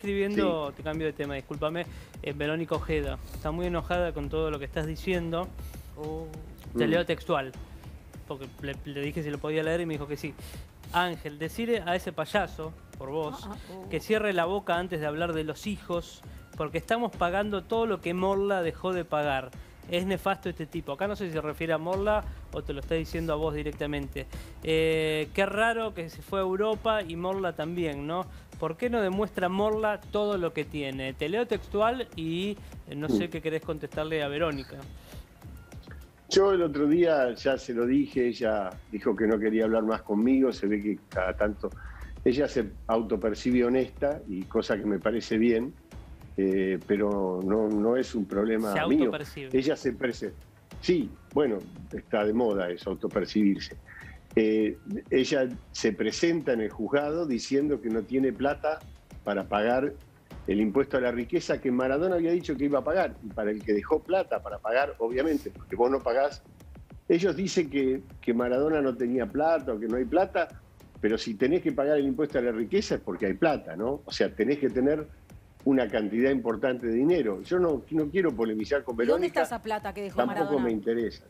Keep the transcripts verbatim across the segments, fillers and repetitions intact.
escribiendo, Sí. te cambio de tema, discúlpame, eh, Verónica Ojeda. Está muy enojada con todo lo que estás diciendo. Oh. Te Mm. leo textual, porque le, le dije si lo podía leer y me dijo que sí. Ángel, decirle a ese payaso, por vos, Ah, ah, oh. que cierre la boca antes de hablar de los hijos, porque estamos pagando todo lo que Morla dejó de pagar. Es nefasto este tipo. Acá no sé si se refiere a Morla o te lo está diciendo a vos directamente. Eh, qué raro que se fue a Europa y Morla también, ¿no? ¿Por qué no demuestra Morla todo lo que tiene? Te leo textual y eh, no sé qué querés contestarle a Verónica. Yo el otro día ya se lo dije, ella dijo que no quería hablar más conmigo, se ve que cada tanto ella se autopercibe honesta y cosa que me parece bien, eh, pero no, no es un problema Se mío. autopercibe. Ella se percibe. Sí, bueno, está de moda eso, autopercibirse. Eh, ella se presenta en el juzgado diciendo que no tiene plata para pagar el impuesto a la riqueza que Maradona había dicho que iba a pagar, y para el que dejó plata para pagar, obviamente, porque vos no pagás. Ellos dicen que, que Maradona no tenía plata o que no hay plata, pero si tenés que pagar el impuesto a la riqueza es porque hay plata, ¿no? O sea, tenés que tener una cantidad importante de dinero. Yo no, no quiero polemizar con ¿Y dónde Verónica. está esa plata que dejó Tampoco Maradona? me interesa.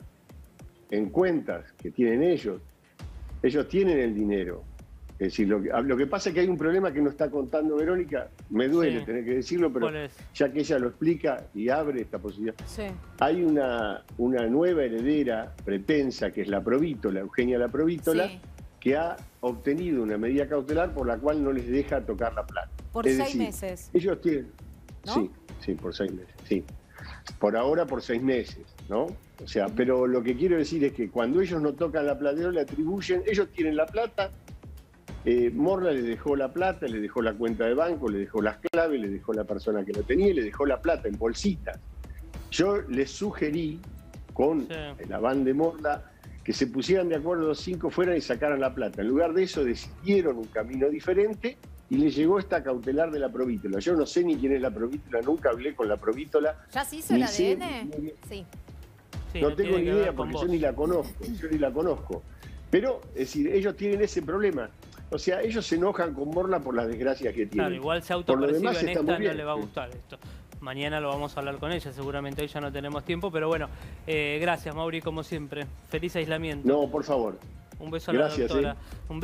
En cuentas que tienen ellos. Ellos tienen el dinero. Es decir, lo que, lo que pasa es que hay un problema que no está contando Verónica. Me duele Sí. tener que decirlo, pero ¿Cuál es? ya que ella lo explica y abre esta posibilidad. Sí. Hay una, una nueva heredera pretensa, que es la Provítola, Eugenia la Provítola, Sí. que ha obtenido una medida cautelar por la cual no les deja tocar la plata. Por Es seis decir, meses. Ellos tienen... ¿No? Sí, sí, por seis meses, sí. Por ahora por seis meses, ¿no? O sea, pero lo que quiero decir es que cuando ellos no tocan la plata, le atribuyen, ellos tienen la plata, eh, Morla les dejó la plata, les dejó la cuenta de banco, les dejó las claves, les dejó la persona que lo tenía y les dejó la plata en bolsitas. Yo les sugerí, con Sí. la banda de Morla, que se pusieran de acuerdo los cinco, fueran y sacaran la plata. En lugar de eso decidieron un camino diferente y les llegó esta cautelar de la Provítola. Yo no sé ni quién es la Provítola, nunca hablé con la Provítola. ¿Ya se hizo Ni el sé- A D N? ni- Sí. Sí, no tengo tiene ni que ver idea con porque yo vos. ni la conozco, yo ni la conozco. Pero, es decir, ellos tienen ese problema. O sea, ellos se enojan con Morla por las desgracias que tienen. Claro, igual se Por lo autopercibe demás en está esta, muy bien. no le va a gustar esto. Mañana lo vamos a hablar con ella, seguramente hoy ya no tenemos tiempo, pero bueno, eh, gracias Mauri, como siempre. Feliz aislamiento. No, por favor. Un beso a Gracias, la doctora. eh. Un